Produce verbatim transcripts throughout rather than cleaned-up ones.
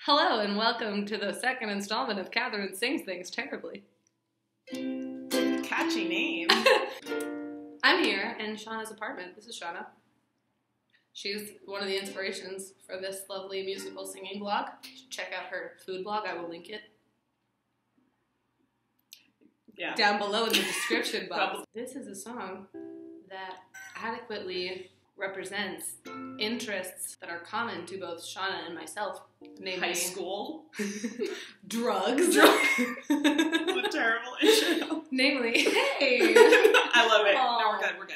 Hello and welcome to the second installment of Catherine Sings Things Terribly. Catchy name. I'm here in Shana's apartment. This is Shana. She's one of the inspirations for this lovely musical singing blog. You should check out her food blog. I will link it Yeah. down below in the description box. This is a song that adequately represents interests that are common to both Shana and myself. Namely, high school. drugs. Drugs. It's a terrible intro. Namely, hey! I love it. Aww. No, we're good, we're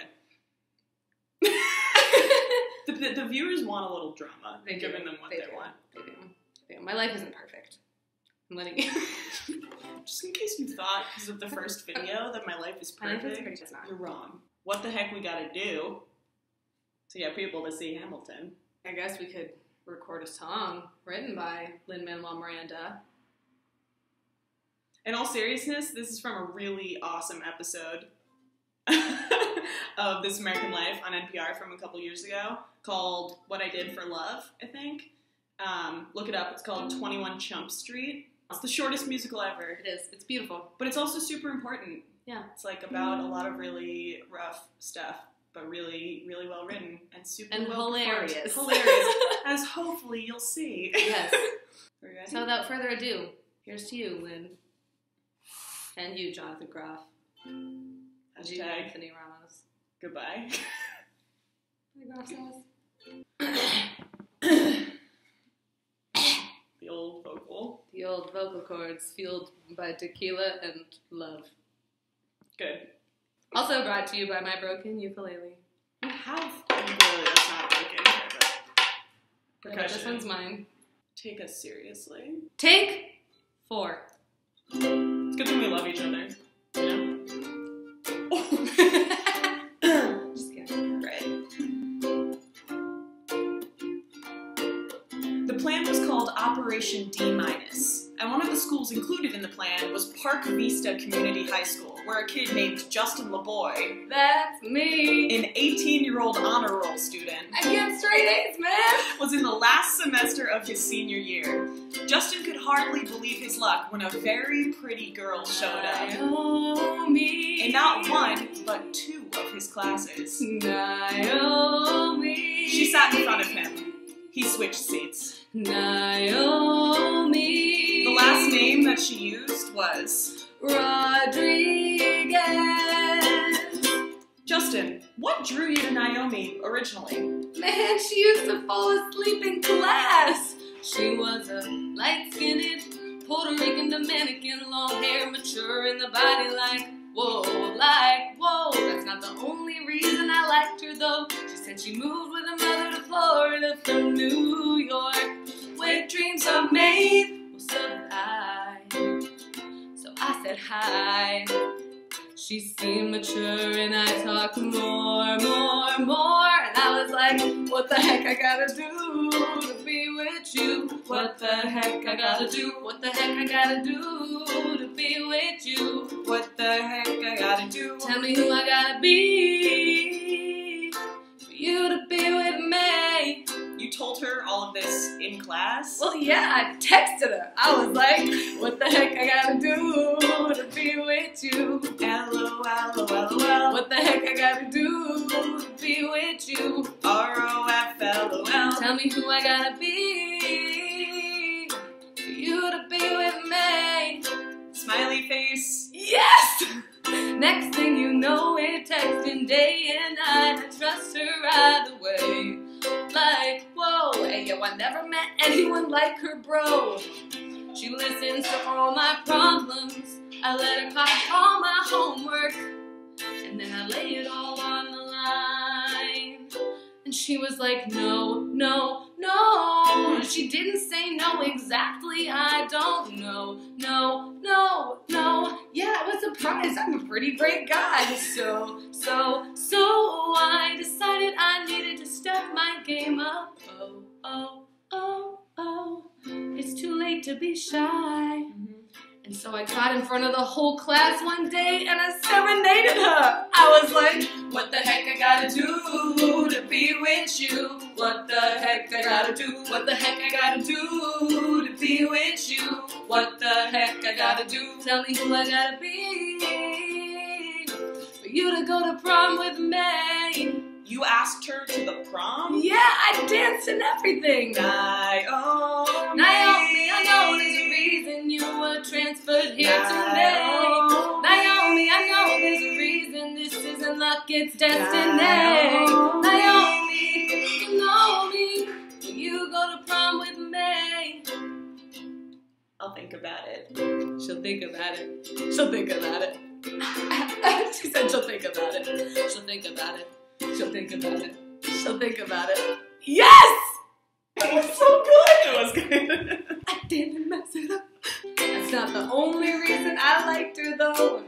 good. the, the, the viewers want a little drama. They giving do. them what they, they, do. want. They do. They do. My life isn't perfect. I'm letting you. Just in case you thought, because of the first video, that my life is My life perfect, isn't perfect, it's not. you're wrong. What the heck we gotta do to get people to see Hamilton? I guess we could record a song written by Lin-Manuel Miranda. In all seriousness, this is from a really awesome episode of This American Life on N P R from a couple years ago called What I Did for Love, I think. Um, look it up. It's called twenty-one Chump Street. It's the shortest musical ever. It is. It's beautiful. But it's also super important. Yeah. It's like about a lot of really rough stuff, but really, really well written and super And well hilarious. performed. Hilarious. As hopefully you'll see. Yes. Are you ready? So without further ado, here's to you, Lynn. And you, Jonathan Groff. And you, Hashtag Anthony Ramos. goodbye. Hey, Groff sauce. The old vocal. The old vocal cords fueled by tequila and love. Good. Also brought to you by my broken ukulele. You have ukulele that's not broken, but Yeah, percussion. this one's mine. Take us seriously. Take four. It's good when we love each other. You know? Just kidding. Right. The plan was called Operation D minus, and one of the schools included in the plan was Park Vista Community High School, where a kid named Justin LeBoy, That's me. an eighteen-year-old honor roll student, I get straight A's, man. was in the last semester of his senior year. Justin could hardly believe his luck when a very pretty girl showed up. Naomi. In not one, but two of his classes. Naomi. She sat in front of him. He switched seats. Naomi. The last name that she used was Rodriguez. Justin. What drew you to Naomi originally? Man, she used to fall asleep in class. She was a light-skinned Puerto Rican Dominican, long hair, mature in the body, like, whoa, like, whoa. That's not the only reason I liked her, though. She said she moved with her mother to Florida from New York, where dreams are made. Well, so did I. So I said hi. She seemed mature and I talked more, more, more. And I was like, what the heck I gotta do to be with you? What the heck I gotta do? What the heck I gotta do to be with you? What the heck I gotta do? Tell me who I gotta be for you to be with me. You told her all of this in class? Well, yeah, I texted her. I was like, what the heck I gotta do to be with you? L O L O L O L. What the heck I gotta do to be with you? R O F L O L. Tell me who I gotta be for you to be with me. Smiley face. Yes! Next thing you know, we're texting day and night. I trust her either way. Like, whoa, hey, yo, I never met anyone like her, bro. She listens to all my problems. I let her copy all my homework, and then I lay it all on the line. And she was like, no, no, no. She didn't say no exactly, I don't know. No, no, no. Yeah, I was surprised. I'm a pretty great guy. So, so, so I decided I needed to step my game up. Oh, oh, oh, oh. It's too late to be shy. Mm-hmm. And so I got in front of the whole class one day and I serenaded her. I was like, what the heck I gotta do to be with you. What the heck I gotta do? What the heck I gotta do to be with you? What the heck I gotta do? Tell me who I gotta be for you to go to prom with me. You asked her to the prom? Yeah, I danced and everything. Naomi. Naomi, I know there's a reason you were transferred here today. Naomi, I know there's a reason this isn't luck, it's destiny. Naomi, you know me, will you go to prom with me? I'll think about it. She'll think about it. She'll think about it. She said she'll think about it. She'll think about it. She'll think about it. She'll think about it. Yes! That was so good! It was good. I didn't mess it up. That's not the only reason I liked her, though.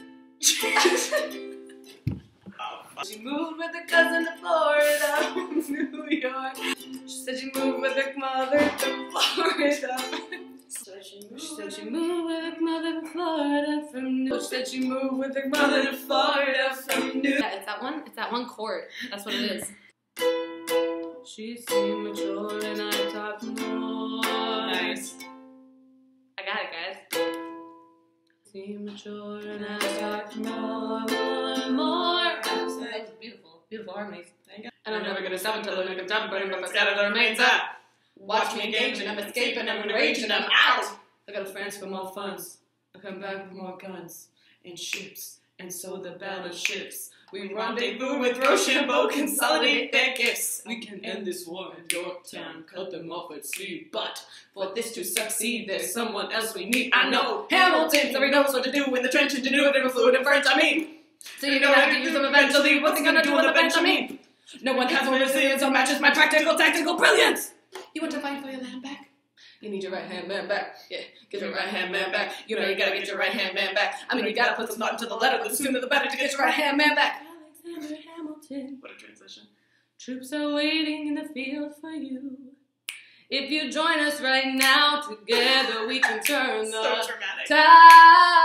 She moved with her cousin to Florida, New York. She said she moved with her mother to Florida. She said she moved with her mother to Florida from New York. She said she moved with her mother to Florida from New York. Yeah, it's that one. It's that one chord. That's what it is. She seemed mature and I talk more. Nice. I got it, guys. Seem mature and I talk more, more, more. That was beautiful, beautiful harmonies. And I'm never gonna stop until I make a jump, but I'm scattered the remains up. Watch me engage and I'm escaping, I'm raging, I'm out. I got a friends for more funds. I come back with more guns and ships, and so the battle ships. We rendezvous with Rochambeau, consolidate their gifts. We can end this war in Yorktown, cut them off at sea. But for this to succeed, there's someone else we need. I know Hamilton, so he knows what to do in the trench, and to do it in fluid and French, I mean. So you don't have to use them eventually. What's he gonna do on the bench, I mean? No one has more resilience or matches my practical, tactical brilliance. You want to fight for your land back? You need your right hand man back. Yeah, get your right hand man back. You know you gotta get your right hand man back. I mean, you gotta put some thought into the letter. The sooner the better to get your right hand man back. Alexander Hamilton. What a transition. Troops are waiting in the field for you. If you join us right now, together we can turn So the dramatic. tide.